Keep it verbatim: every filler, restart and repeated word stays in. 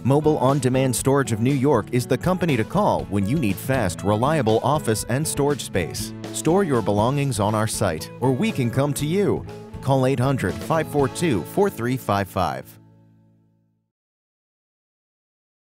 Mobile On-Demand Storage of New York is the company to call when you need fast, reliable office and storage space. Store your belongings on our site, or we can come to you. Call eight hundred, five four two, four three five five.